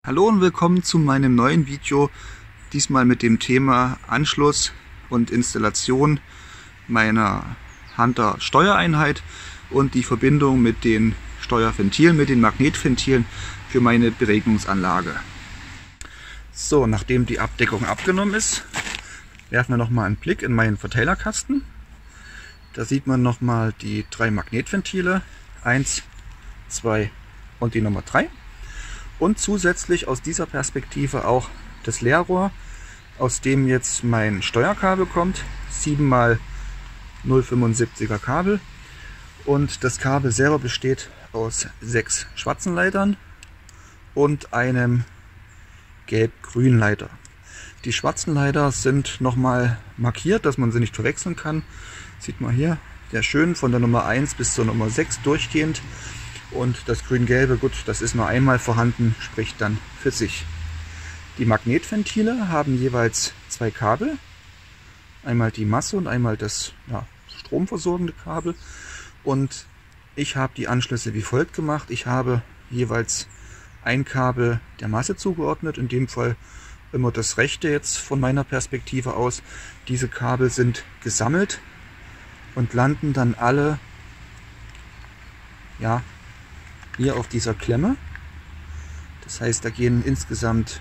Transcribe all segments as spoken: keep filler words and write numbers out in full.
Hallo und willkommen zu meinem neuen Video, diesmal mit dem Thema Anschluss und Installation meiner Hunter Steuereinheit und die Verbindung mit den Steuerventilen, mit den Magnetventilen für meine Beregnungsanlage. So, nachdem die Abdeckung abgenommen ist, werfen wir nochmal einen Blick in meinen Verteilerkasten. Da sieht man nochmal die drei Magnetventile, eins, zwei und die Nummer drei. Und zusätzlich aus dieser Perspektive auch das Leerrohr, aus dem jetzt mein Steuerkabel kommt, sieben mal null Komma fünfundsiebziger Kabel. Und das Kabel selber besteht aus sechs schwarzen Leitern und einem gelb-grünen Leiter. Die schwarzen Leiter sind nochmal markiert, dass man sie nicht verwechseln kann. Sieht man hier, sehr schön, von der Nummer eins bis zur Nummer sechs durchgehend. Und das grün-gelbe, gut, das ist nur einmal vorhanden, spricht dann für sich. Die Magnetventile haben jeweils zwei Kabel. Einmal die Masse und einmal das ja, stromversorgende Kabel. Und ich habe die Anschlüsse wie folgt gemacht. Ich habe jeweils ein Kabel der Masse zugeordnet, in dem Fall immer das rechte jetzt von meiner Perspektive aus. Diese Kabel sind gesammelt und landen dann alle ja, hier auf dieser Klemme. Das heißt, da gehen insgesamt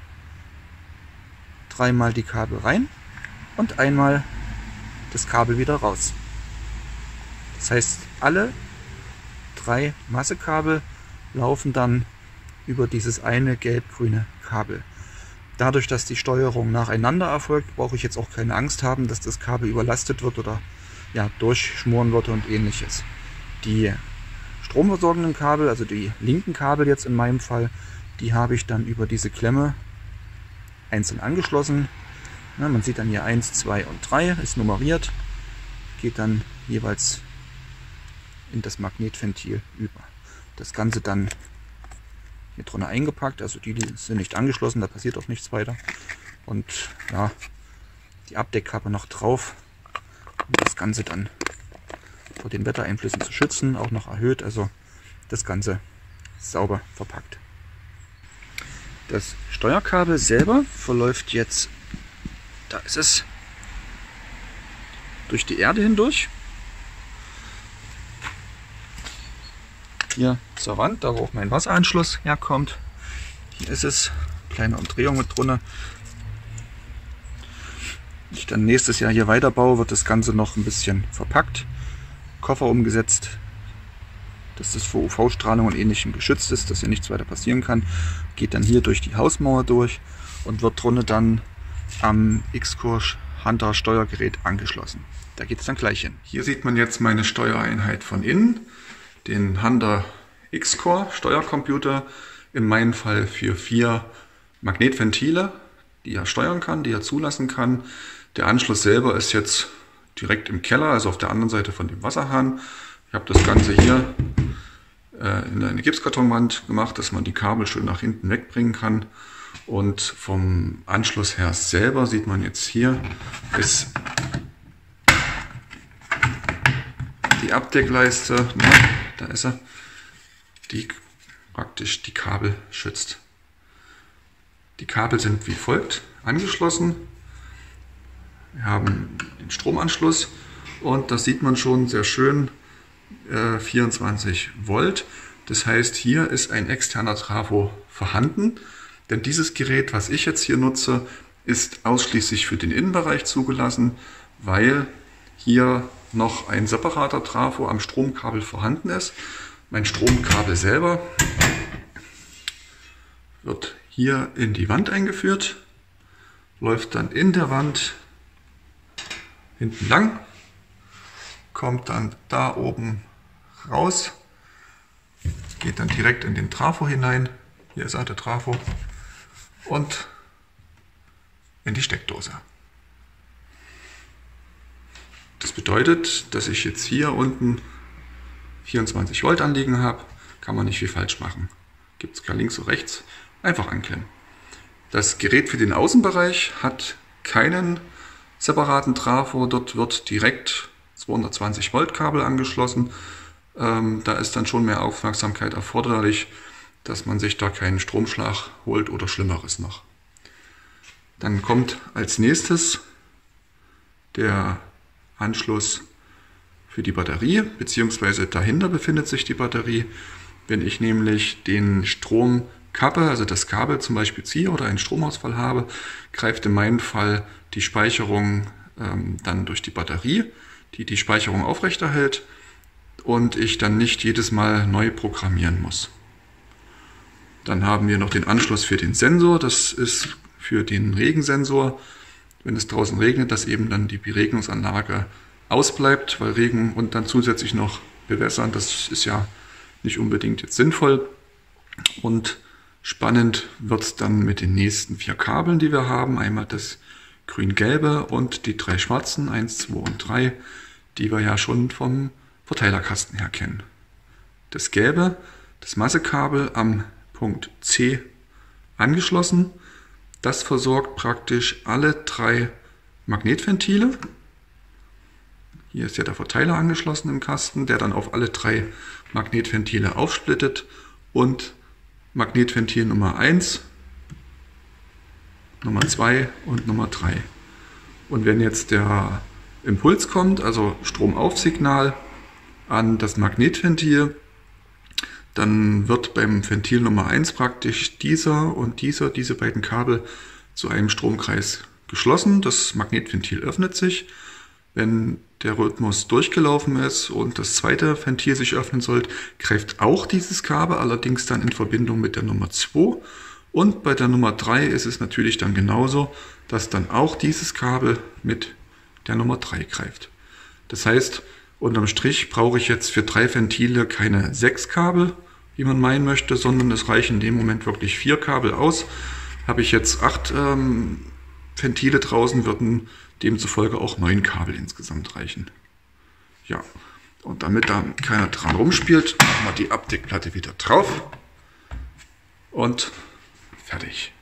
dreimal die Kabel rein und einmal das Kabel wieder raus. Das heißt, alle drei Massekabel laufen dann über dieses eine gelb-grüne Kabel. Dadurch, dass die Steuerung nacheinander erfolgt, brauche ich jetzt auch keine Angst haben, dass das Kabel überlastet wird oder ja, durchschmoren wird und ähnliches. Die stromversorgenden Kabel, also die linken Kabel jetzt in meinem Fall, die habe ich dann über diese Klemme einzeln angeschlossen. Ja, man sieht dann hier eins, zwei und drei, ist nummeriert, geht dann jeweils in das Magnetventil über. Das Ganze dann hier drinnen eingepackt, also die, die sind nicht angeschlossen, da passiert auch nichts weiter. Und ja, die Abdeckkappe noch drauf, um das Ganze dann vor den Wettereinflüssen zu schützen, auch noch erhöht, also das Ganze sauber verpackt. Das Steuerkabel selber verläuft jetzt, da ist es, durch die Erde hindurch. Hier zur Wand, da wo auch mein Wasseranschluss herkommt. Hier ist es, kleine Umdrehung mit drunter. Wenn ich dann nächstes Jahr hier weiterbaue, wird das Ganze noch ein bisschen verpackt. Koffer umgesetzt, dass das vor U V-Strahlung und ähnlichem geschützt ist, dass hier nichts weiter passieren kann. Geht dann hier durch die Hausmauer durch und wird drunter dann am X-Core Hunter Steuergerät angeschlossen. Da geht es dann gleich hin. Hier sieht man jetzt meine Steuereinheit von innen, den Hunter X-Core Steuercomputer, in meinem Fall für vier Magnetventile, die er steuern kann, die er zulassen kann. Der Anschluss selber ist jetzt direkt im Keller, also auf der anderen Seite von dem Wasserhahn. Ich habe das Ganze hier äh, in eine Gipskartonwand gemacht, dass man die Kabel schön nach hinten wegbringen kann. Und vom Anschluss her selber sieht man jetzt hier, ist die Abdeckleiste, na, da ist er, die praktisch die Kabel schützt. Die Kabel sind wie folgt angeschlossen. Wir haben den Stromanschluss und das sieht man schon sehr schön, äh, vierundzwanzig Volt. Das heißt, hier ist ein externer Trafo vorhanden, denn dieses Gerät, was ich jetzt hier nutze, ist ausschließlich für den Innenbereich zugelassen, weil hier noch ein separater Trafo am Stromkabel vorhanden ist. Mein Stromkabel selber wird hier in die Wand eingeführt, läuft dann in der Wand hinten lang, kommt dann da oben raus, geht dann direkt in den Trafo hinein, hier ist auch der Trafo, und in die Steckdose. Das bedeutet, dass ich jetzt hier unten vierundzwanzig Volt anliegen habe, kann man nicht viel falsch machen. Gibt es kein links oder rechts, einfach anklemmen. Das Gerät für den Außenbereich hat keinen separaten Trafo, dort wird direkt zweihundertzwanzig Volt Kabel angeschlossen. Ähm, da ist dann schon mehr Aufmerksamkeit erforderlich, dass man sich da keinen Stromschlag holt oder Schlimmeres noch. Dann kommt als nächstes der Anschluss für die Batterie, beziehungsweise dahinter befindet sich die Batterie. Wenn ich nämlich den Strom kappe, also das Kabel zum Beispiel ziehe oder einen Stromausfall habe, greift in meinem Fall die Speicherung ähm, dann durch die Batterie, die die Speicherung aufrechterhält und ich dann nicht jedes Mal neu programmieren muss. Dann haben wir noch den Anschluss für den Sensor, das ist für den Regensensor, wenn es draußen regnet, dass eben dann die Beregnungsanlage ausbleibt, weil Regen und dann zusätzlich noch bewässern, das ist ja nicht unbedingt jetzt sinnvoll. Und spannend wird es dann mit den nächsten vier Kabeln, die wir haben. Einmal das grün-gelbe und die drei schwarzen, eins, zwei und drei, die wir ja schon vom Verteilerkasten her kennen. Das gelbe, das Massekabel am Punkt C angeschlossen. Das versorgt praktisch alle drei Magnetventile. Hier ist ja der Verteiler angeschlossen im Kasten, der dann auf alle drei Magnetventile aufsplittet. Und Magnetventil Nummer eins, Nummer zwei und Nummer drei. Und wenn jetzt der Impuls kommt, also Stromaufsignal an das Magnetventil, dann wird beim Ventil Nummer eins praktisch dieser und dieser, diese beiden Kabel zu einem Stromkreis geschlossen. Das Magnetventil öffnet sich. Wenn der Rhythmus durchgelaufen ist und das zweite Ventil sich öffnen soll, greift auch dieses Kabel, allerdings dann in Verbindung mit der Nummer zwei. Und bei der Nummer drei ist es natürlich dann genauso, dass dann auch dieses Kabel mit der Nummer drei greift. Das heißt, unterm Strich brauche ich jetzt für drei Ventile keine sechs Kabel, wie man meinen möchte, sondern es reichen in dem Moment wirklich vier Kabel aus. Habe ich jetzt acht ähm, Ventile draußen, würden demzufolge auch neun Kabel insgesamt reichen. Ja, und damit da keiner dran rumspielt, machen wir die Abdeckplatte wieder drauf und fertig.